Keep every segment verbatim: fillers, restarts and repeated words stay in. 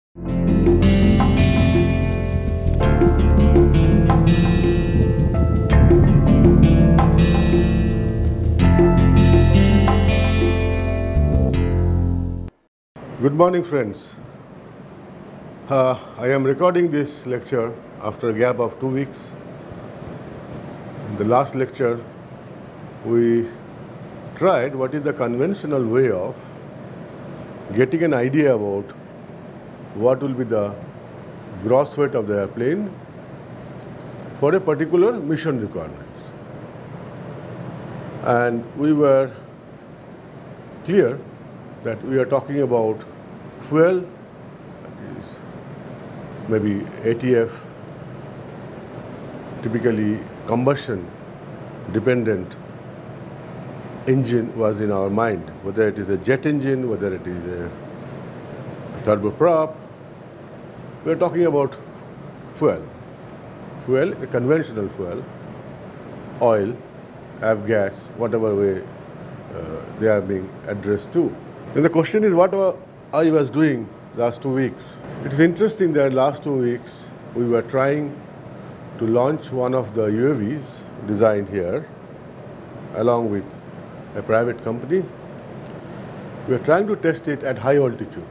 Good morning, friends. Uh, I am recording this lecture after a gap of two weeks. In the last lecture, we tried what is the conventional way of getting an idea about what will be the gross weight of the airplane for a particular mission requirements. And we were clear that we are talking about fuel, maybe A T F, typically combustion dependent engine was in our mind, whether it is a jet engine, whether it is a turboprop. We are talking about fuel, fuel, a conventional fuel, oil, avgas, whatever way uh, they are being addressed to. And the question is, what I was doing last two weeks. It is interesting that last two weeks we were trying to launch one of the U A Vs designed here along with a private company. We were trying to test it at high altitude,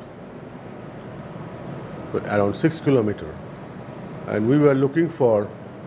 around six kilometers, and we were looking for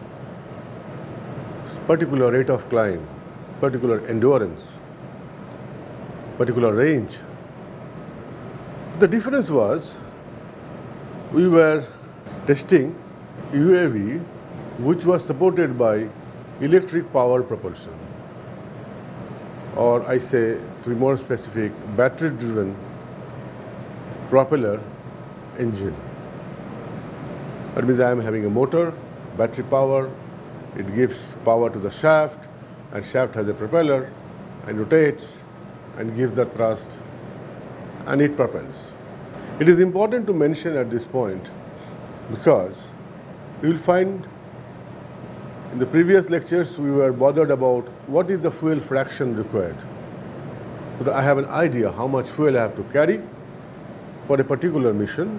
particular rate of climb, particular endurance, particular range. The difference was we were testing U A V which was supported by electric power propulsion, or I say to be more specific, battery driven propeller engine. That means I am having a motor, battery power, it gives power to the shaft, and shaft has a propeller and rotates and gives the thrust and it propels. It is important to mention at this point because you will find in the previous lectures we were bothered about what is the fuel fraction required. So that I have an idea how much fuel I have to carry for a particular mission.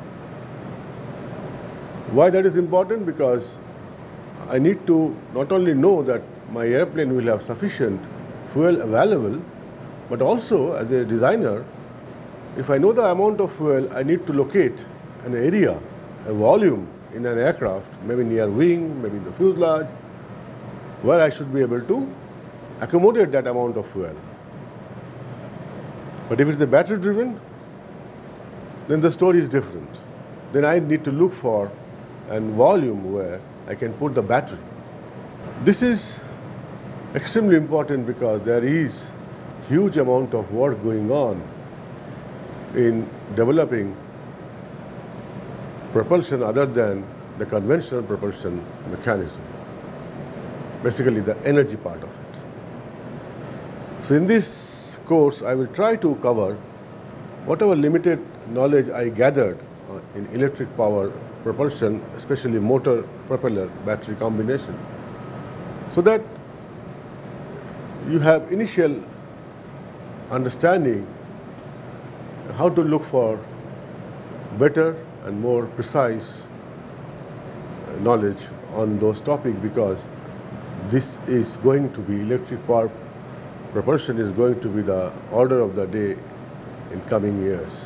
Why that is important? Because I need to not only know that my airplane will have sufficient fuel available, but also as a designer, if I know the amount of fuel, I need to locate an area, a volume in an aircraft, maybe near wing, maybe in the fuselage, where I should be able to accommodate that amount of fuel. But if it's the battery driven, then the story is different. Then I need to look for a volume where I can put the battery. This is extremely important because there is huge amount of work going on in developing propulsion other than the conventional propulsion mechanism, basically the energy part of it. So in this course, I will try to cover whatever limited knowledge I gathered uh, in electric power propulsion, especially motor propeller battery combination, so that you have initial understanding how to look for better and more precise knowledge on those topics, because this is going to be electric power propulsion is going to be the order of the day in coming years.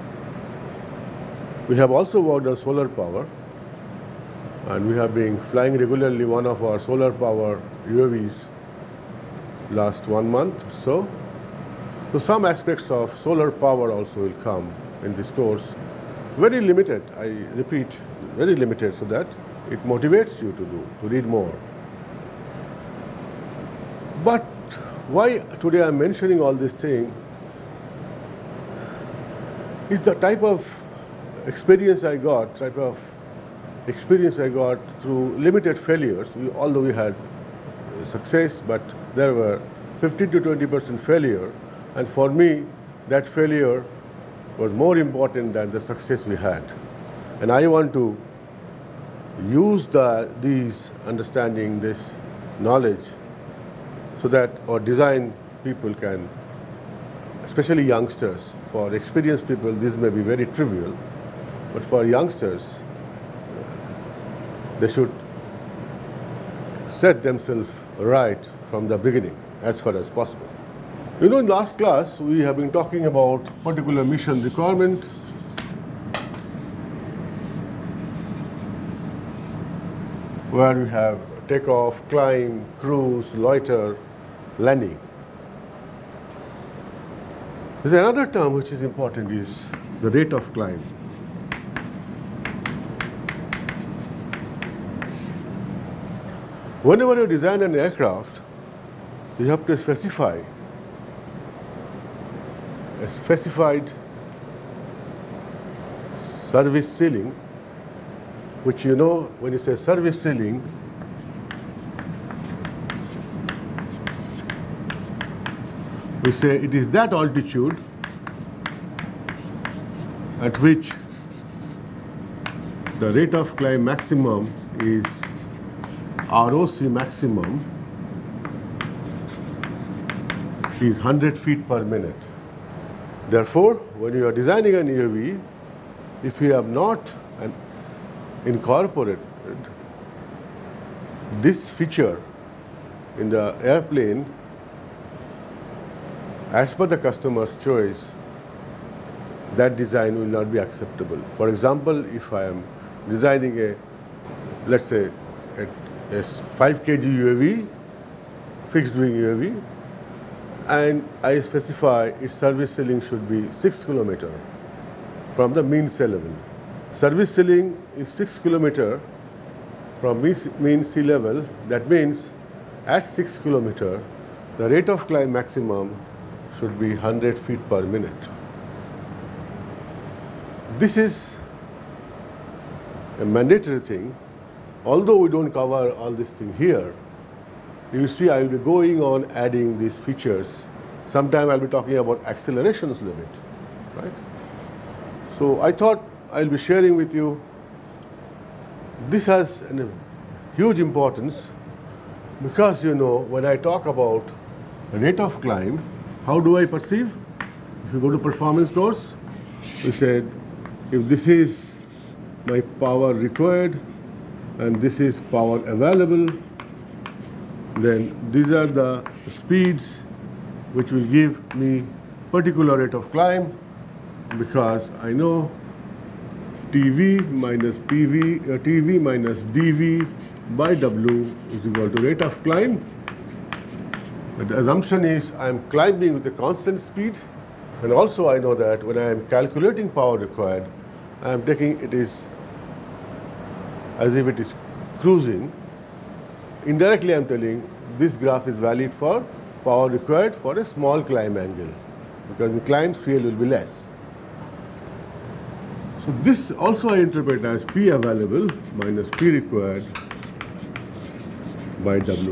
We have also worked on solar power, and we have been flying regularly one of our solar power U A Vs last one month or so. So some aspects of solar power also will come in this course. Very limited, I repeat, very limited, so that it motivates you to do, to read more. But why today I'm mentioning all this thing is the type of experience I got, type of experience I got through limited failures. We, although we had success, but there were fifteen to twenty percent failure. And for me, that failure was more important than the success we had. And I want to use the, these understanding, this knowledge, so that our design people can, especially youngsters, for experienced people, this may be very trivial. But for youngsters, they should set themselves right from the beginning as far as possible. You know, in last class, we have been talking about particular mission requirement. Where we have takeoff, climb, cruise, loiter, landing. There's another term which is important, is the rate of climb. Whenever you design an aircraft, you have to specify a specified service ceiling, which, you know, when you say service ceiling, we say it is that altitude at which the rate of climb maximum is R O C maximum is one hundred feet per minute. Therefore, when you are designing an U A V, if you have not an incorporated this feature in the airplane as per the customer's choice, that design will not be acceptable. For example, if I am designing a, let's say, a, a five kilogram U A V, fixed wing U A V, and I specify its service ceiling should be six kilometers from the mean sea level. Service ceiling is six kilometers from mean sea level. That means at six kilometers, the rate of climb maximum should be one hundred feet per minute. This is a mandatory thing. Although we don't cover all this thing here, you see I will be going on adding these features. Sometime I'll be talking about accelerations limit, right? So I thought I'll be sharing with you. This has a huge importance because, you know, when I talk about rate of climb, how do I perceive? If you go to performance course, we said if this is my power required and this is power available, then these are the speeds which will give me particular rate of climb, because I know T V minus P V, uh, T V minus D V by W is equal to rate of climb. But the assumption is I am climbing with a constant speed, and also I know that when I am calculating power required, I am taking it is as if it is cruising. Indirectly I am telling this graph is valid for power required for a small climb angle, because in climb C L will be less. So this also I interpret as P available minus P required by W.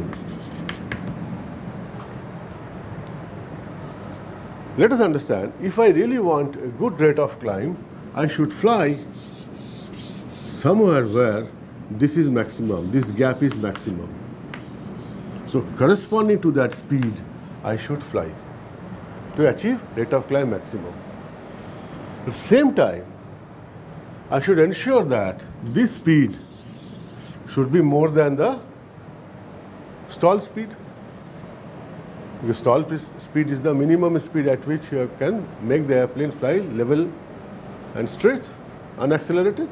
Let us understand, if I really want a good rate of climb, I should fly somewhere where this is maximum, this gap is maximum. So corresponding to that speed, I should fly to achieve rate of climb maximum. At the same time, I should ensure that this speed should be more than the stall speed. Because stall speed is the minimum speed at which you can make the airplane fly level and straight, unaccelerated.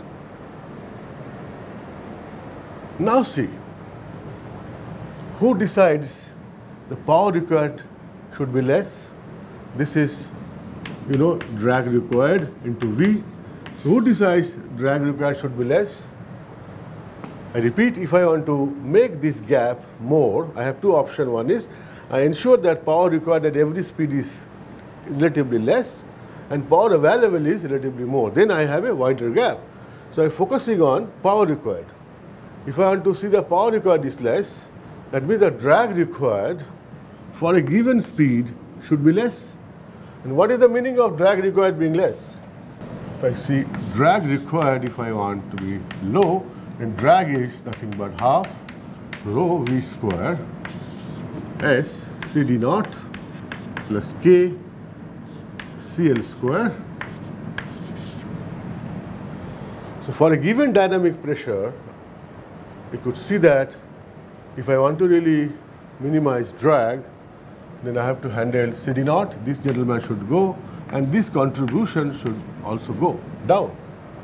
Now see, who decides the power required should be less? This is, you know, drag required into V. So who decides drag required should be less? I repeat, if I want to make this gap more, I have two options. One is I ensure that power required at every speed is relatively less and power available is relatively more. Then I have a wider gap. So I'm focusing on power required. If I want to see the power required is less, that means the drag required for a given speed should be less. And what is the meaning of drag required being less? If I see drag required, if I want to be low, then drag is nothing but half rho V square S C D naught plus K C L square. So for a given dynamic pressure, we could see that if I want to really minimize drag, then I have to handle C D naught. This gentleman should go, and this contribution should also go down.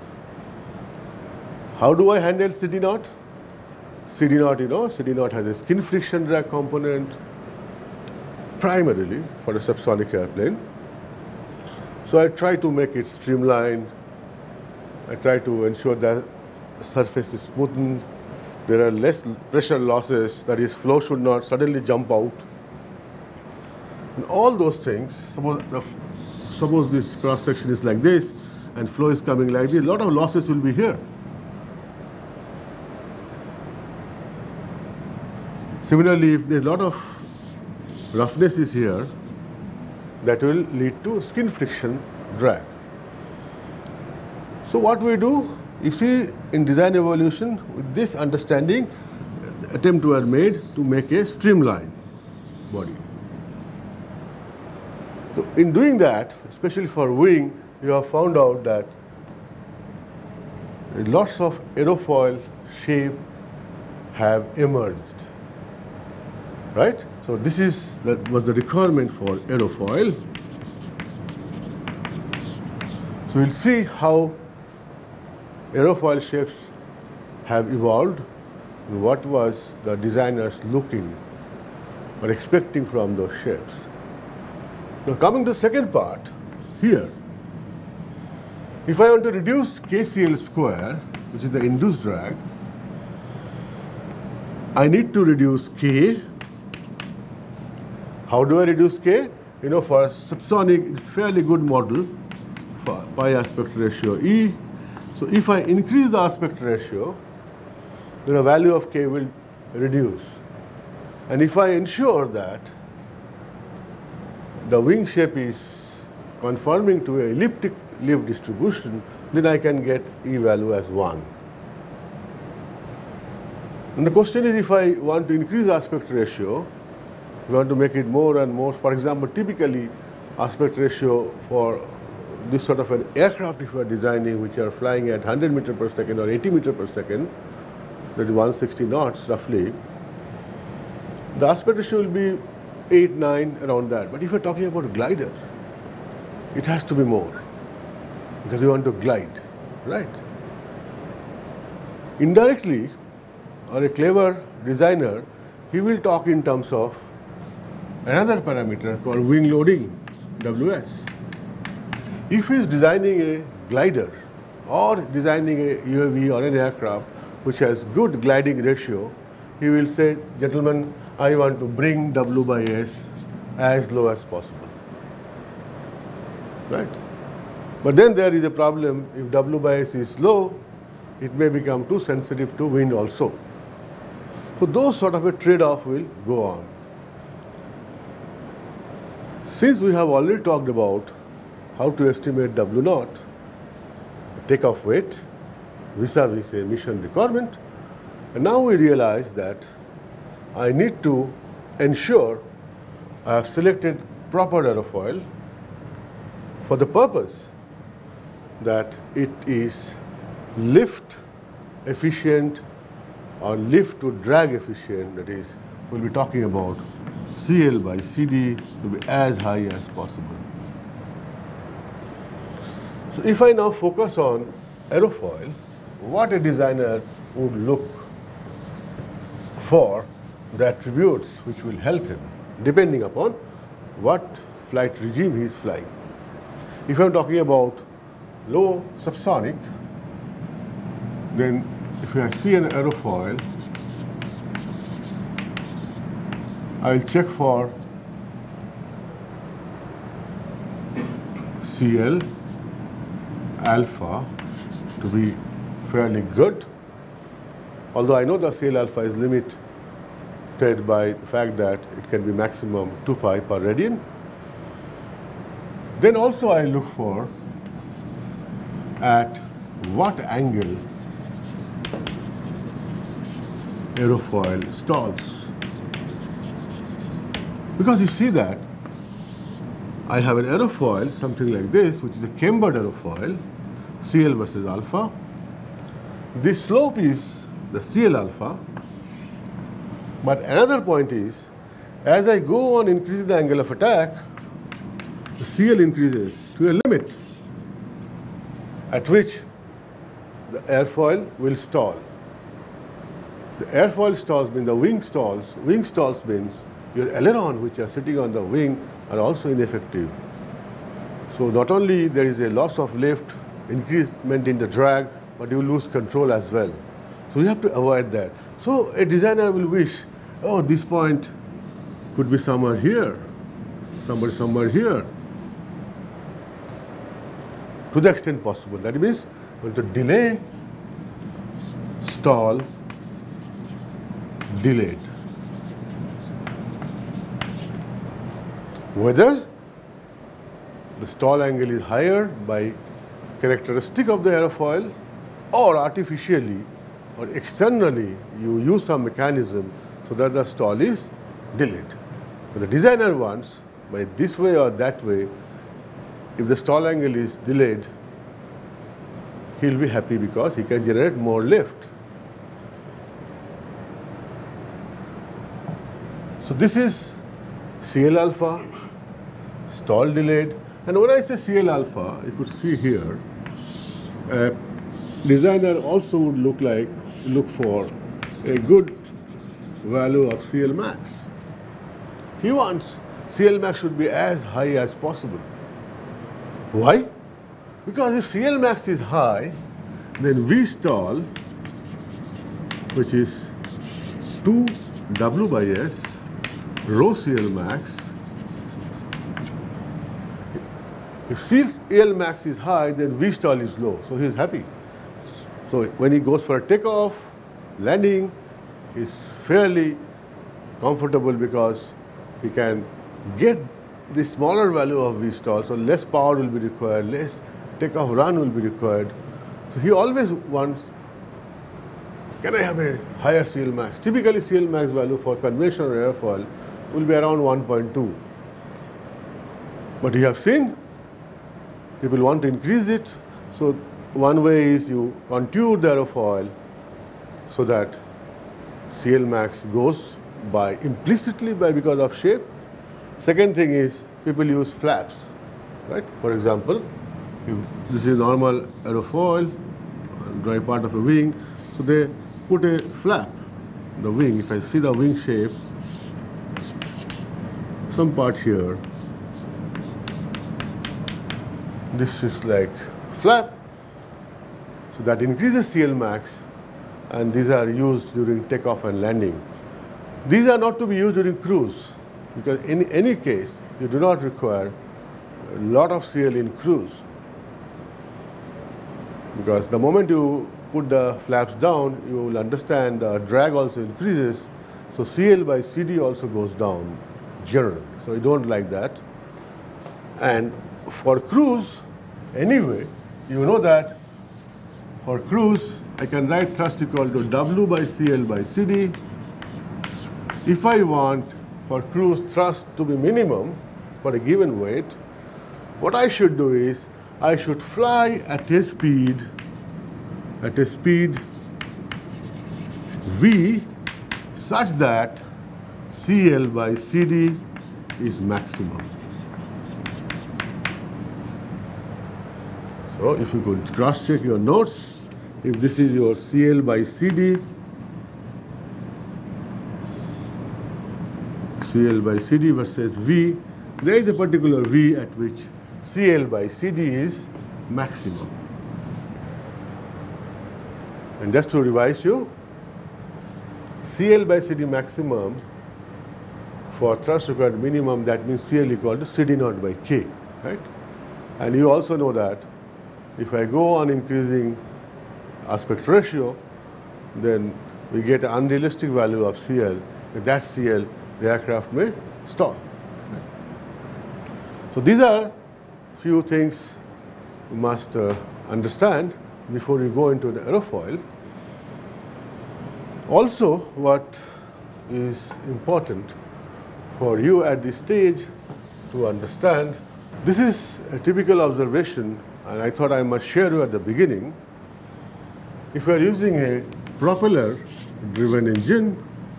How do I handle C D naught? C D naught, you know, C D naught has a skin friction drag component primarily for a subsonic airplane. So I try to make it streamlined. I try to ensure that the surface is smoothened. There are less pressure losses, that is, flow should not suddenly jump out. And all those things, suppose, the, suppose this cross section is like this and flow is coming like this, a lot of losses will be here. Similarly, if there's a lot of roughness is here, that will lead to skin friction drag. So what we do, you see in design evolution, with this understanding, attempts were made to make a streamlined body. So in doing that, especially for wing, you have found out that lots of aerofoil shape have emerged. Right? So this is that was the requirement for aerofoil. So we'll see how aerofoil shapes have evolved and what was the designers looking or expecting from those shapes. Now coming to the second part here, if I want to reduce K C L square, which is the induced drag, I need to reduce K. How do I reduce K? You know, for subsonic, it's fairly good model for pi aspect ratio E. So if I increase the aspect ratio, then the value of K will reduce. And if I ensure that the wing shape is conforming to an elliptic lift distribution, then I can get E value as one. And the question is, if I want to increase the aspect ratio, we want to make it more and more. For example, typically aspect ratio for this sort of an aircraft, if we are designing, which are flying at one hundred meter per second or eighty meter per second, that is one hundred sixty knots roughly, the aspect ratio will be eight, nine, around that. But if you are talking about a glider, it has to be more, because you want to glide, right? Indirectly, or a clever designer, he will talk in terms of another parameter called wing loading, W S. If he is designing a glider or designing a U A V or an aircraft which has good gliding ratio, he will say, gentlemen, I want to bring W by S as low as possible. Right? But then there is a problem. If W by S is low, it may become too sensitive to wind also. So those sort of a trade-off will go on. Since we have already talked about how to estimate W naught, takeoff weight, vis-a-vis a mission requirement, and now we realize that I need to ensure I have selected proper aerofoil for the purpose that it is lift efficient or lift to drag efficient, that is, we'll be talking about C L by C D to be as high as possible. So if I now focus on aerofoil, what a designer would look for the attributes which will help him, depending upon what flight regime he is flying. If I am talking about low subsonic, then if I see an aerofoil, I will check for C L alpha to be fairly good, although I know the C L alpha is limited by the fact that it can be maximum two pi per radian. Then also I look for at what angle aerofoil stalls. Because you see that I have an aerofoil, something like this, which is a cambered aerofoil, C L versus alpha. This slope is the C L alpha, but another point is, as I go on increasing the angle of attack, the C L increases to a limit at which the airfoil will stall. The airfoil stalls mean the wing stalls. Wing stalls means your aileron, which are sitting on the wing, are also ineffective. So not only there is a loss of lift, increment in the drag, but you lose control as well. So you have to avoid that. So a designer will wish, oh, this point could be somewhere here, somewhere, somewhere here, to the extent possible. That means going to delay, stall, delayed. Whether the stall angle is higher by characteristic of the aerofoil, or artificially or externally you use some mechanism so that the stall is delayed. But the designer wants, by this way or that way, if the stall angle is delayed, he will be happy because he can generate more lift. So this is C L alpha, stall delayed. And when I say C L alpha, you could see here, a designer also would look like, look for a good value of C L max. He wants C L max should be as high as possible. Why? Because if C L max is high, then V stall, which is two W by S, rho C L max. If C L max is high, then V stall is low, so he is happy. So when he goes for a takeoff, landing, he is fairly comfortable because he can get the smaller value of V stall, so less power will be required, less takeoff run will be required. So he always wants, can I have a higher C L max? Typically C L max value for conventional airfoil will be around one point two. But you have seen, people want to increase it. So one way is you contour the aerofoil so that C L max goes by implicitly by because of shape. Second thing is people use flaps, right? For example, if this is normal aerofoil, dry part of a wing, so they put a flap, the wing. If I see the wing shape, some part here, this is like flap, so that increases C L max, and these are used during takeoff and landing. These are not to be used during cruise, because in any case, you do not require a lot of C L in cruise. Because the moment you put the flaps down, you will understand uh, drag also increases, so C L by C D also goes down generally. So you don't like that. And for cruise, anyway, you know that for cruise, I can write thrust equal to W by C L by C D. If I want for cruise thrust to be minimum for a given weight, what I should do is I should fly at a speed, at a speed V such that C L by C D is maximum. So if you could cross-check your notes, if this is your C L by C D, C L by C D versus V, there is a particular V at which C L by C D is maximum. And just to revise you, C L by C D maximum for thrust required minimum, that means C L equal to C D naught by K, right? And you also know that if I go on increasing aspect ratio, then we get an unrealistic value of C L. With that C L, the aircraft may stall. So these are few things you must uh, understand before you go into the aerofoil. Also, what is important for you at this stage to understand, this is a typical observation, and I thought I must share you at the beginning. if we are using a propeller driven engine,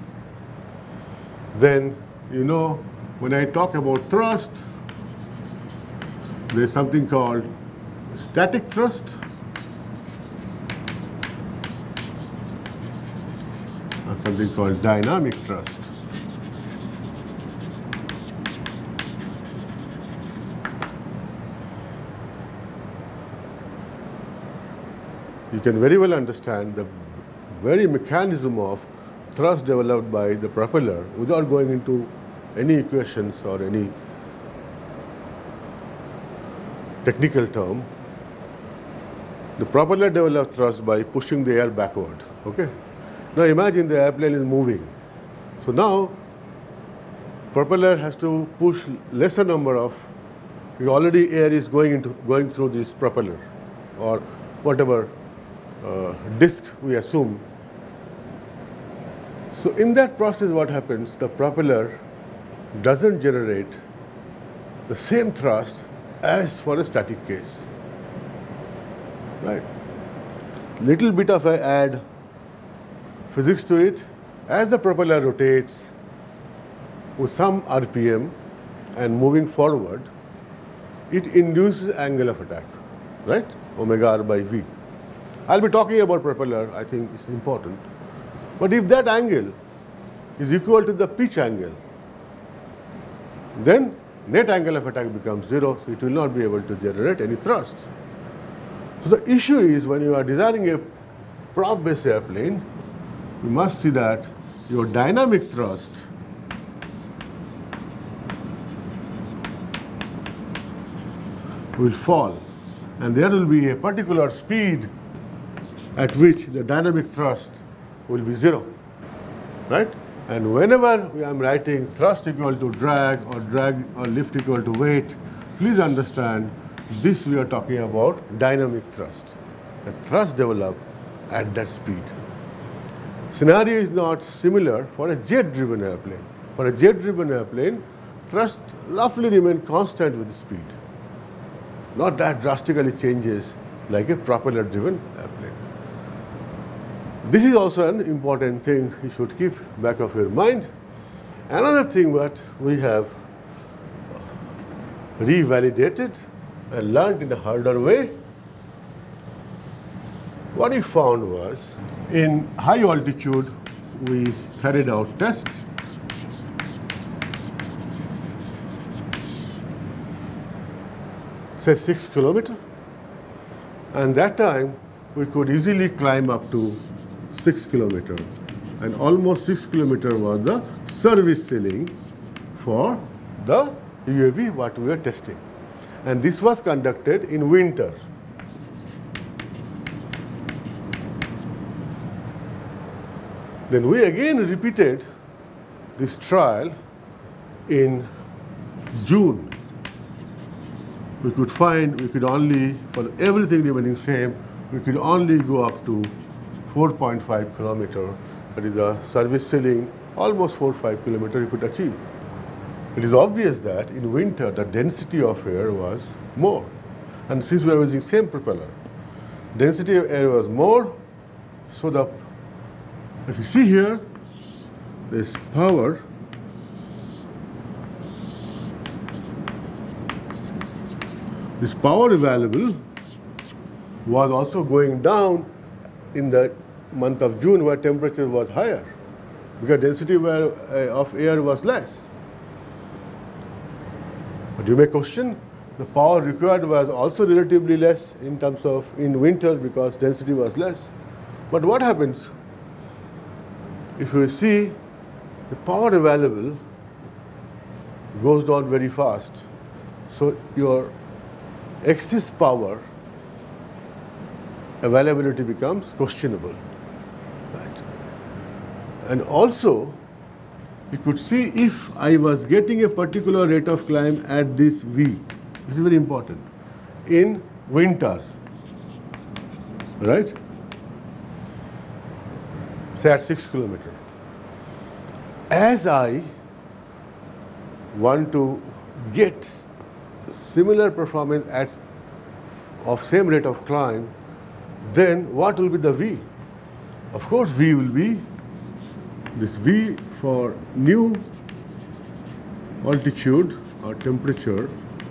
then you know when I talk about thrust, there is something called static thrust and something called dynamic thrust. You can very well understand the very mechanism of thrust developed by the propeller without going into any equations or any technical term. The propeller developed thrust by pushing the air backward. Okay? Now imagine the airplane is moving. So now propeller has to push lesser number of, already air is going into going through this propeller or whatever uh, disk we assume. So in that process what happens, the propeller doesn't generate the same thrust as for a static case. Right? Little bit of a add physics to it. As the propeller rotates with some R P M and moving forward, it induces angle of attack, right? Omega R by V. I'll be talking about propeller, I think it's important. But if that angle is equal to the pitch angle, then net angle of attack becomes zero, so it will not be able to generate any thrust. So the issue is when you are designing a prop-based airplane, you must see that your dynamic thrust will fall, and there will be a particular speed at which the dynamic thrust will be zero, right? And whenever I am writing thrust equal to drag or drag or lift equal to weight, please understand this we are talking about dynamic thrust. The thrust developed at that speed. Scenario is not similar for a jet-driven airplane. For a jet-driven airplane, thrust roughly remains constant with the speed. Not that drastically changes like a propeller-driven airplane. This is also an important thing you should keep back of your mind. Another thing that we have revalidated and learned in a harder way, what we found was in high altitude we carried out tests. Say six kilometers, and that time we could easily climb up to six kilometers, and almost six kilometers was the service ceiling for the U A V what we were testing, and this was conducted in winter. Then we again repeated this trial in June. We could find, we could only, for everything remaining same, we could only go up to four point five kilometers. That is the service ceiling, almost four to five kilometers we could achieve. It is obvious that in winter the density of air was more. And since we are using same propeller, density of air was more, so the, if you see here, this power This power available was also going down in the month of June where temperature was higher because density of air was less. But you may question, the power required was also relatively less in terms of in winter because density was less. But what happens if you see the power available goes down very fast, so your excess power availability becomes questionable, right? And also, you could see if I was getting a particular rate of climb at this V, this is very important, in winter, right? Say at six kilometers. As I want to get similar performance at of same rate of climb, then what will be the V? Of course, V will be this V for new altitude or temperature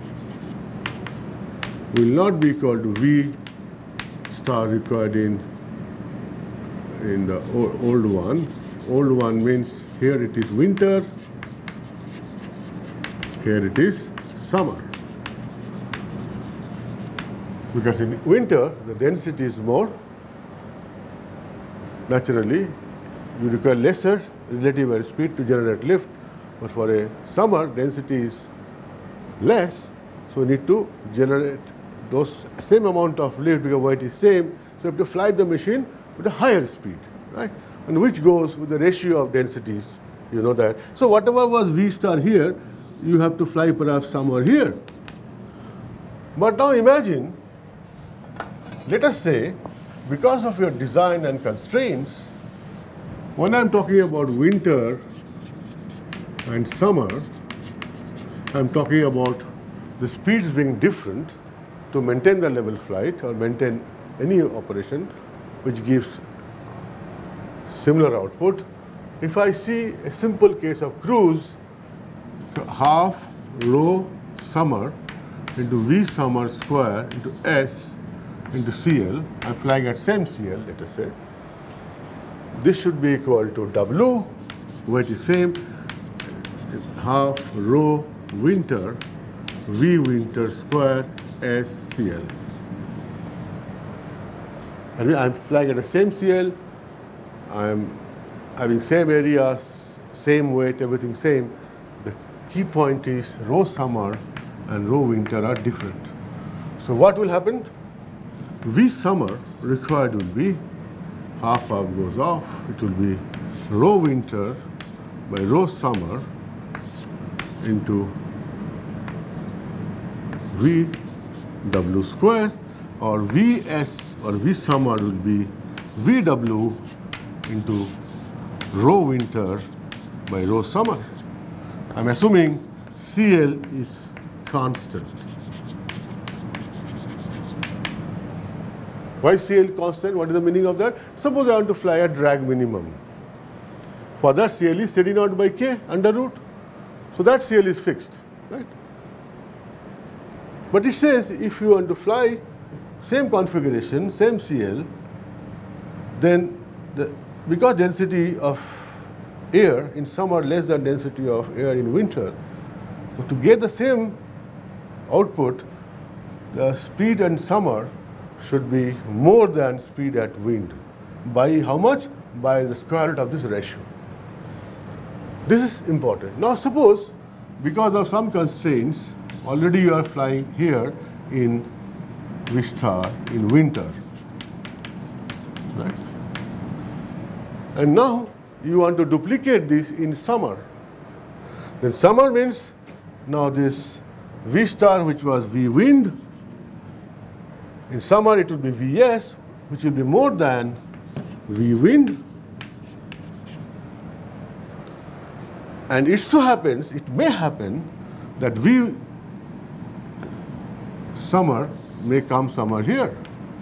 will not be equal to V star required in in the old one. Old one means here it is winter, here it is summer. Because in winter the density is more. Naturally, you require lesser relative air speed to generate lift, but for a summer density is less, so we need to generate those same amount of lift because weight is same, so you have to fly the machine with a higher speed, right? And which goes with the ratio of densities, you know that. So whatever was V star here, you have to fly perhaps somewhere here. But now imagine, let us say, because of your design and constraints, when I'm talking about winter and summer, I'm talking about the speeds being different to maintain the level flight or maintain any operation which gives similar output. If I see a simple case of cruise, so half rho summer into V summer square into S into C L, I'm flying at same C L, let us say. This should be equal to W, weight is same, it's half rho winter, V winter square, S C L. And I'm flying at the same C L, I'm having same areas, same weight, everything same. The key point is rho summer and rho winter are different. So what will happen? V summer required will be half half goes off. It will be rho winter by rho summer into V W square, or V S or V summer will be V W into rho winter by rho summer. I'm assuming C L is constant. Why C L constant? What is the meaning of that? Suppose I want to fly at drag minimum. For that, C L is C D naught by K under root. So that C L is fixed, right? But it says if you want to fly same configuration, same C L, then the, because density of air in summer less than density of air in winter, so to get the same output, the speed in summer should be more than speed at wind. By how much? By the square root of this ratio. This is important. Now suppose, because of some constraints, already you are flying here in V star in winter, right? And now you want to duplicate this in summer. Then summer means now this V star, which was V wind, in summer it will be V S, which will be more than V wind. And it so happens, it may happen that V summer may come somewhere here.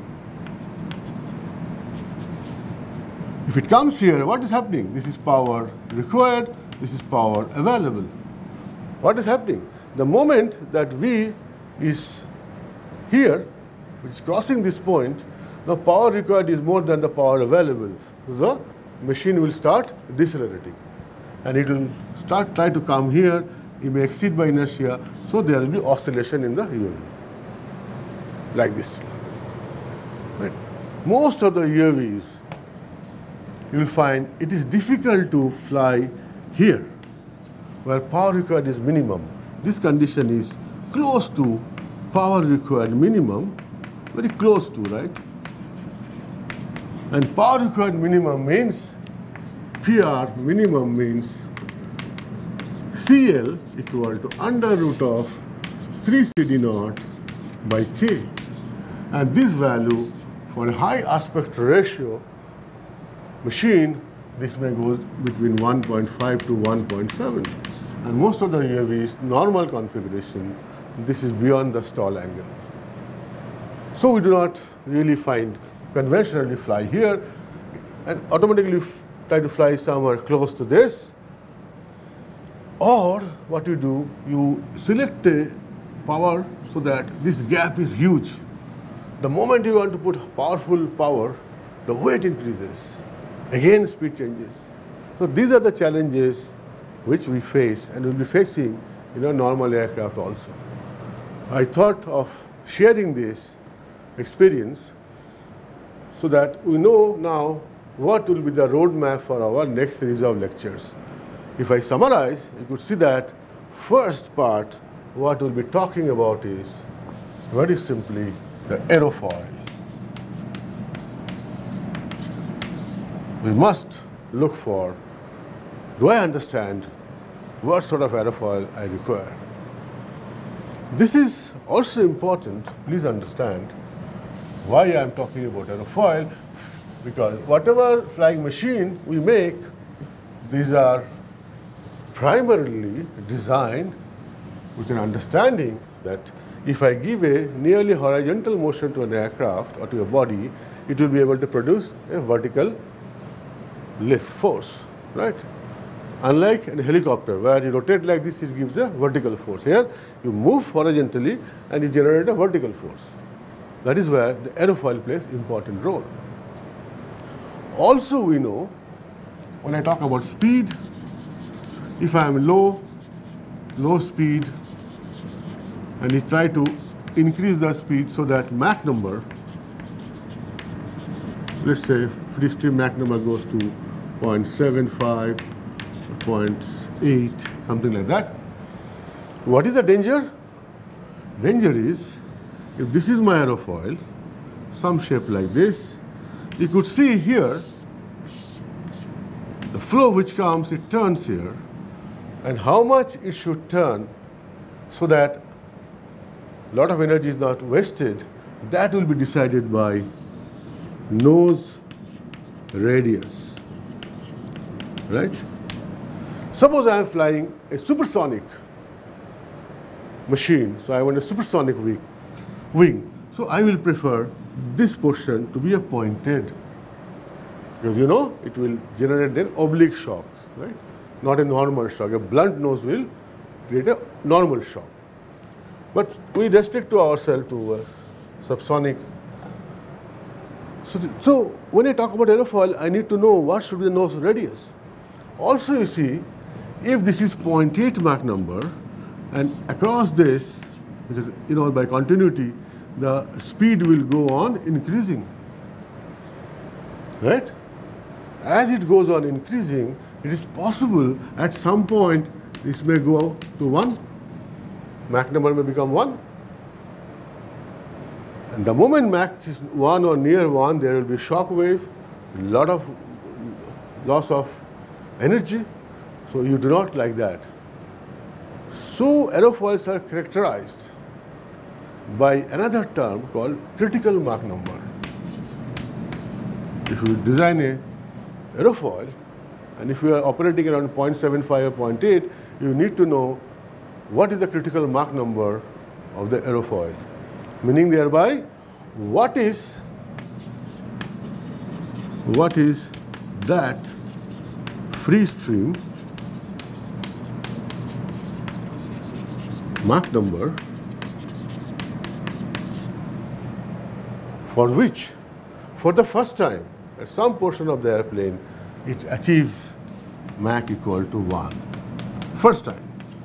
If it comes here, what is happening? This is power required, this is power available. What is happening? The moment that V is here, which is crossing this point, now power required is more than the power available. The machine will start decelerating. And it will start try to come here, it may exceed by inertia, so there will be oscillation in the U A V. Like this. Right. Most of the U A Vs, you will find it is difficult to fly here, where power required is minimum. This condition is close to power required minimum, very close to, right? And power required minimum means, P R minimum means C L equal to under root of three C D naught by K. And this value for a high aspect ratio machine, this may go between one point five to one point seven. And most of the U A Vs, normal configuration, this is beyond the stall angle. So we do not really find conventionally fly here and automatically try to fly somewhere close to this. Or what you do, you select a power so that this gap is huge. The moment you want to put powerful power, the weight increases. Again, speed changes. So these are the challenges which we face and will be facing in a normal aircraft also. I thought of sharing this experience so that we know now what will be the roadmap for our next series of lectures. If I summarize, you could see that first part, what we'll be talking about is very simply the aerofoil. We must look for, do I understand what sort of aerofoil I require? This is also important, please understand why I am talking about aerofoil, because whatever flying machine we make, these are primarily designed with an understanding that if I give a nearly horizontal motion to an aircraft or to a body, it will be able to produce a vertical lift force, right? Unlike a helicopter, where you rotate like this, it gives a vertical force. Here, you move horizontally and you generate a vertical force. That is where the aerofoil plays an important role. Also, we know, when I talk about speed, if I am low, low speed, and you try to increase the speed so that Mach number, let's say free stream Mach number goes to zero point seven five, zero point eight, something like that. What is the danger? Danger is, if this is my aerofoil, some shape like this, you could see here, the flow which comes, it turns here, and how much it should turn so that a lot of energy is not wasted, that will be decided by nose radius, right? Suppose I am flying a supersonic machine, so I want a supersonic wing, wing. So I will prefer this portion to be a pointed, because you know it will generate then oblique shocks, right? Not a normal shock. A blunt nose will create a normal shock. But we restrict to ourselves to uh, subsonic. So, so when I talk about aerofoil, I need to know what should be the nose radius. Also, you see, if this is zero point eight Mach number, and across this, because you know by continuity, the speed will go on increasing, right? As it goes on increasing, it is possible at some point this may go to one. Mach number may become one. And the moment Mach is one or near one, there will be shock wave, a lot of loss of energy. So you do not like that. So aerofoils are characterized by another term called critical Mach number. If you design a aerofoil, and if you are operating around zero point seven five or zero point eight, you need to know what is the critical Mach number of the aerofoil. Meaning thereby, what is, what is that free stream Mach number for which, for the first time, at some portion of the airplane, it achieves Mach equal to one. First time.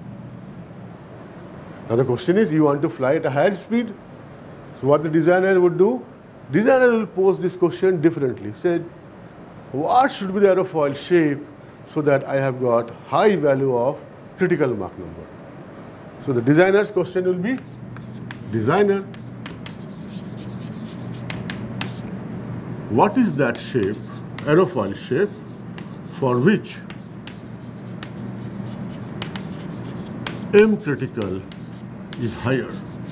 Now the question is, you want to fly at a higher speed? So what the designer would do? Designer will pose this question differently. Said, what should be the aerofoil shape so that I have got high value of critical Mach number? So the designer's question will be, designer, what is that shape, aerofoil shape, for which M critical is higher?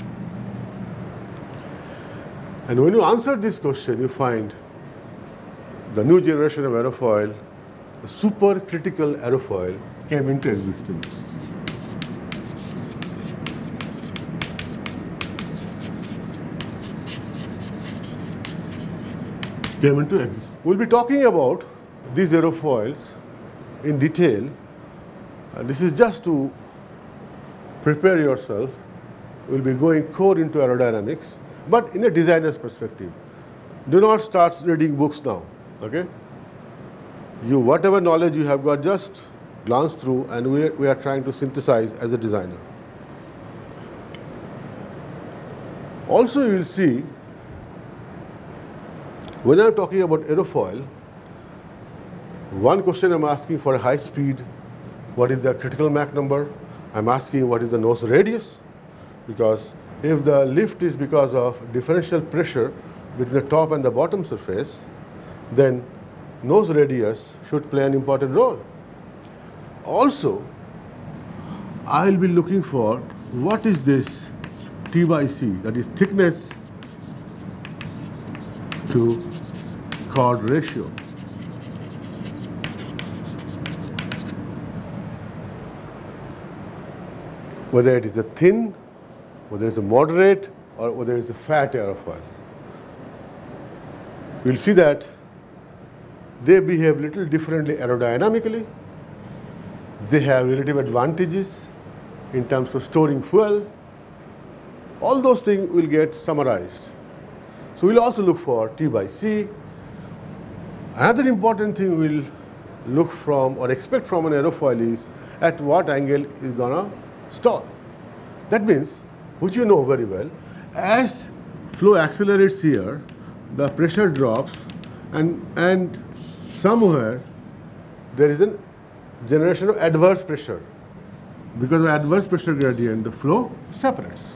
And when you answer this question, you find the new generation of aerofoil, the supercritical aerofoil, came into existence. came into existence. We'll be talking about these aerofoils in detail. And this is just to prepare yourself. We'll be going core into aerodynamics, but in a designer's perspective. Do not start reading books now, okay? You, whatever knowledge you have got, just glance through, and we are, we are trying to synthesize as a designer. Also, you will see, when I'm talking about aerofoil, one question I'm asking for a high speed, what is the critical Mach number? I'm asking what is the nose radius, because if the lift is because of differential pressure between the top and the bottom surface, then nose radius should play an important role. Also, I'll be looking for what is this T by C, that is thickness to chord ratio. Whether it is a thin, whether it's a moderate, or whether it's a fat aerofoil. We'll see that they behave little differently aerodynamically. They have relative advantages in terms of storing fuel. All those things will get summarized. So we'll also look for T by C. Another important thing we'll look from or expect from an aerofoil is at what angle is gonna stall. That means, which you know very well, as flow accelerates here, the pressure drops, and, and somewhere there is a generation of adverse pressure. Because of adverse pressure gradient, the flow separates.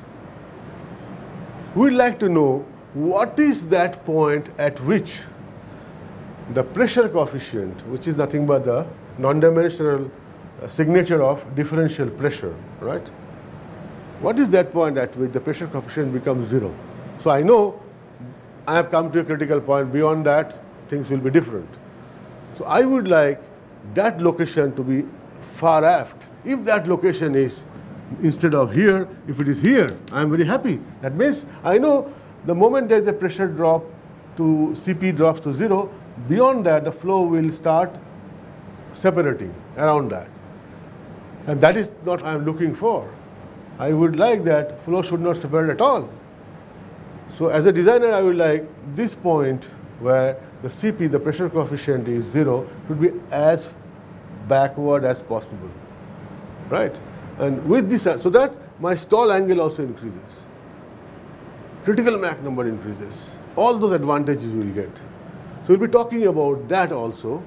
We'd like to know what is that point at which the pressure coefficient, which is nothing but the non-dimensional signature of differential pressure, right? What is that point at which the pressure coefficient becomes zero? So I know I have come to a critical point. Beyond that, things will be different. So I would like that location to be far aft. If that location is instead of here, if it is here, I am very happy. That means I know the moment there is a pressure drop to C P drops to zero, beyond that the flow will start separating around that. And that is not I am looking for. I would like that flow should not separate at all. So as a designer, I would like this point where the C P, the pressure coefficient, is zero, should be as backward as possible, right? And with this, so that my stall angle also increases. Critical Mach number increases. All those advantages we will get. So we'll be talking about that also.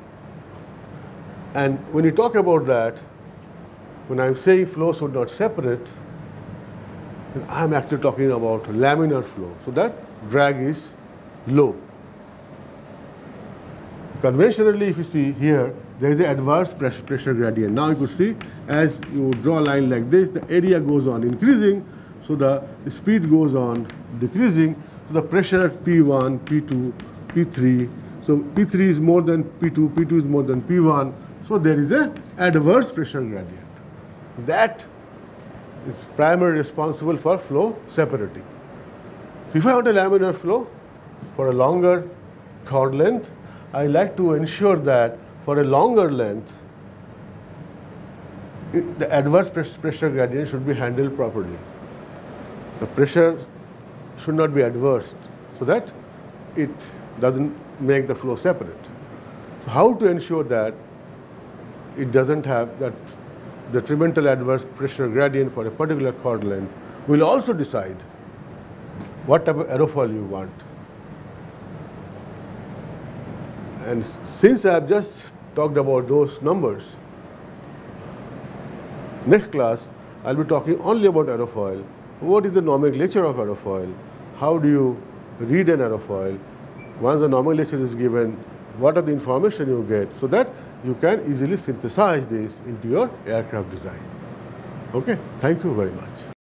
And when you talk about that, when I'm saying flow should not separate, then I'm actually talking about laminar flow. So that drag is low. Conventionally, if you see here, there is an adverse pressure, pressure gradient. Now you could see, as you draw a line like this, the area goes on increasing, so the, the speed goes on decreasing. So the pressure at P one, P two, P three, so P three is more than P two, P two is more than P one. So there is an adverse pressure gradient. That is primarily responsible for flow separating. So if I want a laminar flow for a longer chord length, I like to ensure that for a longer length, it, the adverse pressure gradient should be handled properly. The pressure should not be adverse, so that it doesn't make the flow separate. So how to ensure that it doesn't have that detrimental adverse pressure gradient for a particular chord length will also decide what type of aerofoil you want. And since I have just talked about those numbers, next class I'll be talking only about aerofoil. What is the nomenclature of aerofoil? How do you read an aerofoil? Once the nomenclature is given, what are the information you get, so that you can easily synthesize this into your aircraft design. Okay, thank you very much.